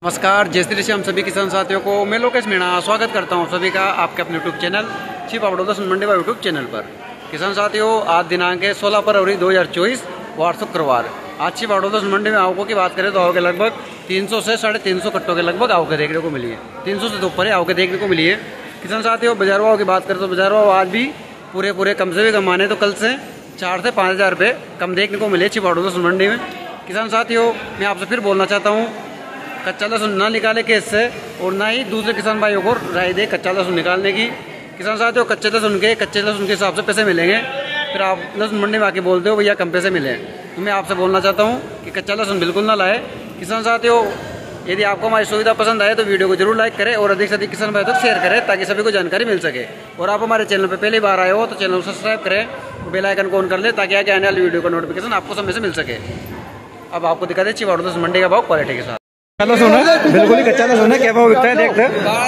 नमस्कार, जय श्री श्याम सभी किसान साथियों को मैं लोकेश मीणा स्वागत करता हूं सभी का आपके अपने YouTube channel chief Baroda Mandi का यूट्यूब चैनल पर। किसान साथियों, आज दिनांक है 16 फरवरी 2024 वार शुक्रवार। आज चीफ बड़ौदा मंडी में आवकों की बात करें तो आवक लगभग 300 से 350 कट्टों के लगभग आवक देखने को मिली है। 300 से ऊपर आवक देखने को मिली है। किसान साथियों, बाजार भाव की बात करें तो बाजार भाव आज भी पूरे कम से भी कम माने तो कल से 4 से 5 हज़ार रुपये कम देखने को मिले चीफ बड़ौदा मंडी में। किसान साथियों, मैं आपसे फिर बोलना चाहता हूँ, कच्चा लहसुन ना निकाले केस से और ना ही दूसरे किसान भाइयों को राय दे कच्चा लहसुन निकालने की। किसान साथियों, कच्चे लहसुन के हिसाब से पैसे मिलेंगे, फिर आप लहसुन मंडी में आके बोलते हो भैया कम पैसे मिले। तो मैं आपसे बोलना चाहता हूँ कि कच्चा लहसुन बिल्कुल ना लाए। किसान साथियों, यदि आपको हमारी सुविधा पसंद आए तो वीडियो को जरूर लाइक करें और अधिक से अधिक किसान भाई तक शेयर करें ताकि सभी को जानकारी मिल सके। और आप हमारे चैनल पर पहली बार आए हो तो चैनल को सब्सक्राइब करें, बेल आइकन को ऑन कर ले ताकि आगे आने वाली वीडियो का नोटिफिकेशन आपको समय से मिल सके। अब आपको दिखा दे चीफ बड़ौदा मंडी का भाव क्वालिटी के साथ। लहसुन है, बिल्कुल ही कच्चा लहसुन है। क्या भाव बिकता है देखते हैं।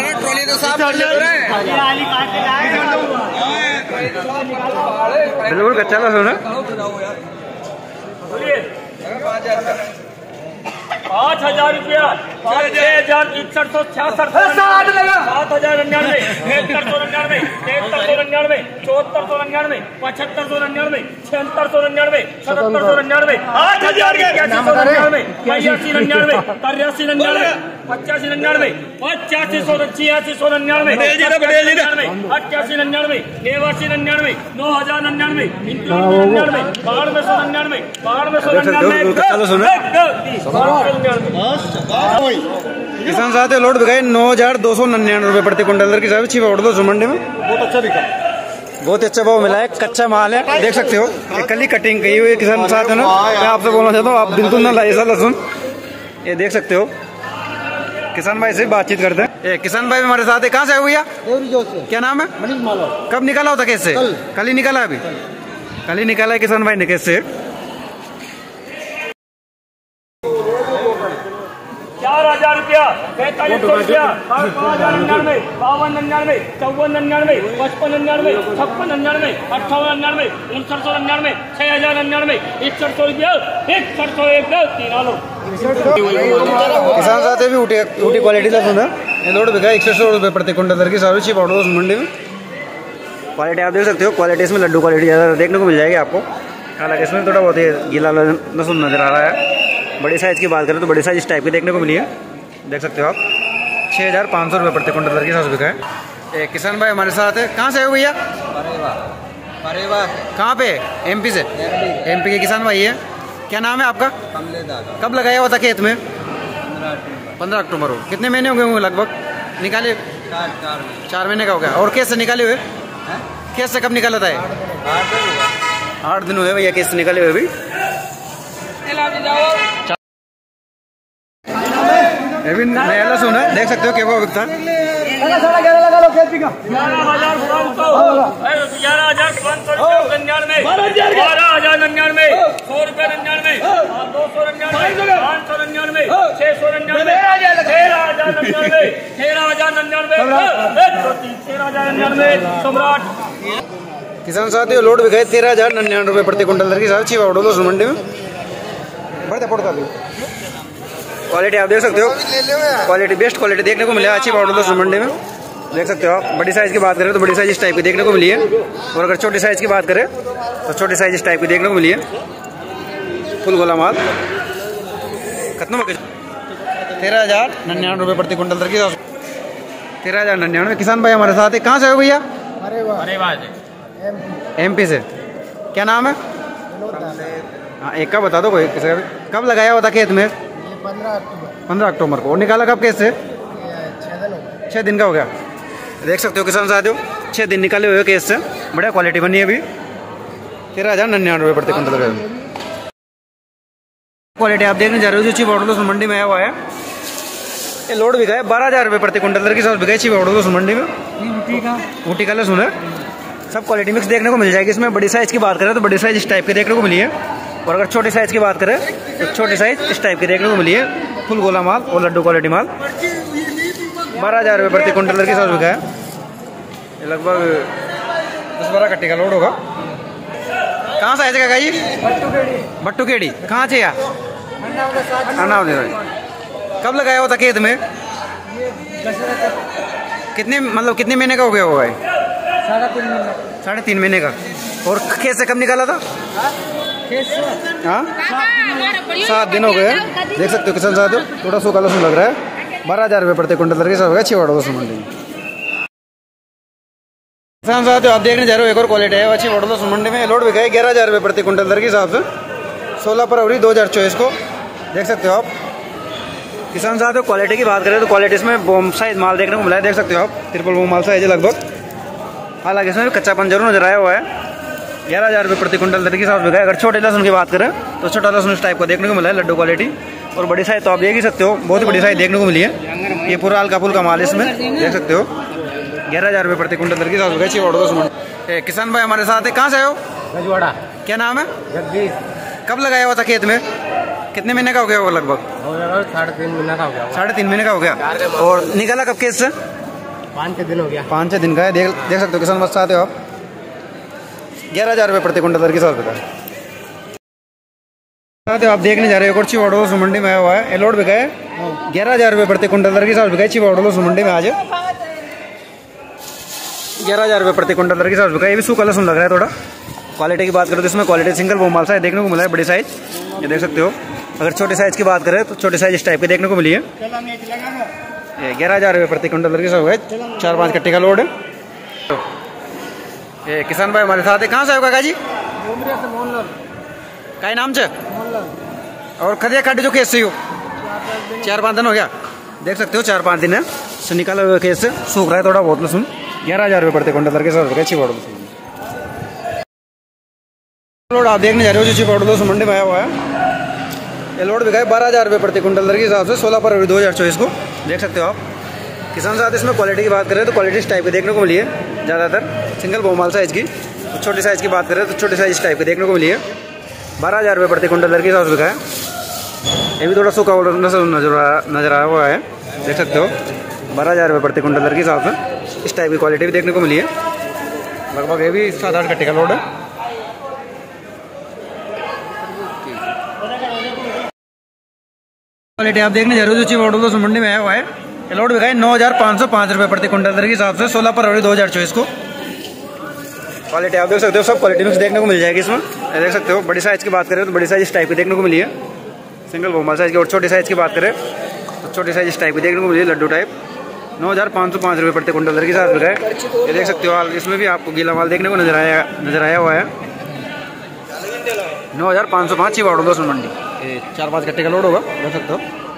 बिल्कुल कच्चा लहसुन है। 5,000 रुपया, 6,6166, 7,099, 7399, 7399, 7499, 7599, 7699, 7799, 8,000, 8199, 8299, 8399, 8599, 8500, 8699, 8899, 8999, 8999, 9099, 9299, 9299, किसान साथियों, लोड बिकाए 9,299 रुपये प्रति क्विंटल की हिसाब से चीफ बड़ौदा मंडी में। बहुत अच्छा बिका, बहुत अच्छा भाव मिला है। कच्चा माल है, देख सकते हो। कल ही कटिंग की हुई है किसान साथियों ने। मैं आपसे बोलना चाहता हूँ, आप बिल्कुल ना लाइए ऐसा लहसुन। ये देख सकते हो। किसान भाई से बातचीत करते हैं। किसान भाई हमारे साथ है। कहाँ से आए भैया? क्या नाम है? मनीष मालवा। कब निकाला होता केस से? कल ही निकाला। अभी कल ही निकाला है किसान भाई ने केस से। 4,000 रुपया, 4500 रुपया, 5,099, 5299, 5499, 5599, 5699, 5899, 5999, 6,099, 6100 रुपया, 6101, 3 किसान साथियों भी ऊटी क्वालिटी लहसुन है। ये लोड बिका 6100 रुपये प्रति क्विंटल की हिसाब से चीफ बड़ौदा मंडी में। क्वालिटी आप देख सकते हो। क्वालिटी इसमें लड्डू क्वालिटी ज़्यादा देखने को मिल जाएगी आपको। हालांकि इसमें थोड़ा बहुत गीला लहसुन नजर आ रहा है। बड़ी साइज़ की बात करें तो बड़ी साइज इस टाइप की देखने को मिली है। देख सकते हो आप। 6,500 रुपये प्रति क्विंटल के हिसाब से बिका है। किसान भाई हमारे साथ है। कहाँ से है भैया? कहाँ पे? एमपी से। एमपी के किसान भाई है। क्या नाम है आपका? कब लगाया हुआ था खेत में? 15 अक्टूबर को। कितने महीने हो गए होंगे लगभग निकाले? 4 महीने का हो गया। और केस से निकाले हुए? केस से कब निकाला था? 8 दिन हुए भैया केस से निकाले हुए। अभी नया लहसुन है, देख सकते हो। क्या बिकता है? 11,500, 11,500, 12,099, 100 रुपये 99, 299, 599, 699, 13,099, 13,099, सम्राट। किसान साथियों, लोड बिकाए 13,099 रुपये प्रति क्विंटल की हिसाब से बड़ौदा मंडी में। क्वालिटी आप देख सकते हो। क्वालिटी बेस्ट क्वालिटी देखने को मिलेगा अच्छी बड़ौदा मंडी में। देख सकते हो आप। बड़ी साइज़ की बात करें तो बड़ी साइज इस टाइप की देखने को मिली है। और अगर छोटी साइज़ की बात करें तो छोटी साइज इस टाइप की देखने को मिली है। फुल गोला माल खत्म हो गया। 13,099 रुपये प्रति क्विंटल की 13,099। किसान भाई हमारे साथ है। कहाँ से हो भैया? एमपी से। क्या नाम है? हाँ, एक का बता दो कोई। कब लगाया हुआ था खेत में? 15 अक्टूबर को। और निकाला कब केस से? 6 दिन का हो गया। देख सकते हो किसान साथियों, 6 दिन निकाले हुए केस से। बढ़िया क्वालिटी बनी है। अभी 13,099 रुपये प्रति क्विंटल। क्वालिटी आप देखने जा रहे हो जो चीफ बड़ौदा मंडी में आया हुआ है। ये लोड बिका है 12,000 रुपये प्रति क्विंटल के साथ बिका है चीफ बड़ौदा मंडी में। ऊटी का लहसुन है। सब क्वालिटी मिक्स देखने को मिल जाएगी इसमें। बड़ी साइज़ की बात करें तो बड़ी साइज इस टाइप की देखने को मिली है। और अगर छोटी साइज़ की बात करें तो छोटी साइज इस टाइप की देखने को मिली है। फुल गोला माल और लड्डू क्वालिटी माल 12,000 रुपये प्रति क्विंटल के साथ बिका है। ये लगभग 10-12 कट्टे का लोड होगा। कहाँ से आए थे काका जी? बट्टू केड़ी। कहाँ से? कब लगाया हुआ था खेत में? कितने मतलब कितने महीने का हो गया होगा? 3.5 महीने का। और खेत से कब निकाला था? हाँ 7 दिन हो गए। देख सकते हो किसान साथियों, थोड़ा सूखा लहसुन लग रहा है। 12,000 रुपये प्रति क्विंटल के साथ हो गया छिवाड़ा लहसुन मंडी में। किसान साथियों आप देखने जा रहे हो एक और क्वालिटी है अच्छी छिवाड़ा लहसुन मंडी में। लोड भी गए 11,000 रुपये प्रति क्विंटल के हिसाब से 16 फरवरी 2024 को। देख सकते हो आप किसान साथियों, क्वालिटी की बात करें तो क्वालिटी इसमें बॉम साइज माल देखने को मिला है। देख सकते हो आप ट्रिपल बॉम माल साइज है लगभग। हालांकि इसमें कच्चापन जरूर नजर आया हुआ है। 11,000 रुपये प्रति क्विंटल के हिसाब से बिका है। अगर छोटे लहसुन की बात करें तो छोटा लहसुन इस टाइप को देखने को मिला है, लड्डू क्वालिटी। और बड़ी साइज तो आप देख ही सकते हो, बहुत ही बड़ी साइज देखने को मिली है। ये पूरा हल्का फुल्का माल इसमें देख सकते हो। 11,000 रुपये प्रति क्विंटल के हिसाब से छिवाड़ा। किसान भाई हमारे साथ है, कहाँ से हो? रजवाड़ा। क्या नाम है? जगदीश। कब लगाया हुआ था खेत में? कितने महीने का हो गया वो? लगभग 3.5 महीना का हो गया। 3.5 महीने का हो गया। और निकाला कब खेत से? 5-6 दिन हो गया। 5-6 दिन का है। देख सकते हो किसान मस्त आते हो आप। 11,000 रुपये प्रति क्विंटल के हिसाब से आप देखने जा रहे हो छिवाड़ा लहसुन मंडी में आया हुआ है। लोड भी गए 11,000 रुपये प्रति क्विंटल के हिसाब से छिवाड़ा लहसुन मंडी में आज 11,000 रुपये प्रति क्विंटल के हिसाब से। ये भी सूखा लहसुन लग रहा है थोड़ा। क्वालिटी की बात करें तो इसमें क्वालिटी सिंगल वो माल साइज देखने को मिला है, बड़ी साइज ये देख सकते हो। अगर छोटे साइज की बात करें तो छोटे साइज इस टाइप के देखने को मिली है। 11,000 रुपये प्रति क्विंटल के हिसाब से 4-5 कट्टे का लोड है। ये किसान भाई हमारे साथ है, कहाँ से आए काका जी? का नाम से? और खदिया खाटी जो खेत से हो 4-5 दिन हो गया। देख सकते हो 4-5 दिन है से निकाला हुआ खेत से, सूख रहा है थोड़ा बहुत लहसुन। 11,000 रुपये प्रति क्विंटल के हिसाब से छिवाड़ा लहसुन लोड आप देखने जा रहे हो जो छिवाड़ा लहसुन मंडी में आया हुआ है। ये लोड बिका है 12,000 रुपये प्रति क्विंटल के हिसाब से 16 फरवरी 2024 को। देख सकते हो आप किसान साथ। इसमें क्वालिटी की बात करें तो क्वालिटी इस टाइप की देखने को मिली है, ज़्यादातर सिंगल बोमाल साइज की। तो छोटी साइज़ की बात करें तो छोटी साइज इस टाइप की देखने को मिली है। 12,000 रुपये प्रति क्विंटल के हिसाब से बिका है। ये भी थोड़ा सूखा नजर आया हुआ है, देख सकते हो। 12,000 रुपये प्रति क्विंटल के हिसाब से इस टाइप की क्वालिटी भी देखने को मिली है। लगभग ये भी 7-8 कट्टे का लोड है। क्वालिटी आप देखने जा रहे हो जो छिवाड़ा लहसुन मंडी में आया हुआ है। ये लोड बिका है 9,505 रुपये प्रति क्विंटल के हिसाब से 16 फरवरी 2024 को। क्वालिटी आप देख सकते हो, सब क्वालिटी मिक्स देखने को मिल जाएगी इसमें। देख सकते हो बड़ी साइज की बात करें तो बड़ी साइज इस टाइप की देखने को मिली है, सिंगल बोमाल साइज की। और छोटी साइज की बात करें तो छोटी साइज इस टाइप की देखने को मिली है, लड्डू टाइप। 9,505 रुपये प्रति क्विंटल के हिसाब से है। ये देख सकते हो इसमें भी आपको गीला माल देखने को नजर आया हुआ है। 9,505 छिवाड़ा लहसुन मंडी। 4-5 कट्टे का लोड होगा, देख सकते हो।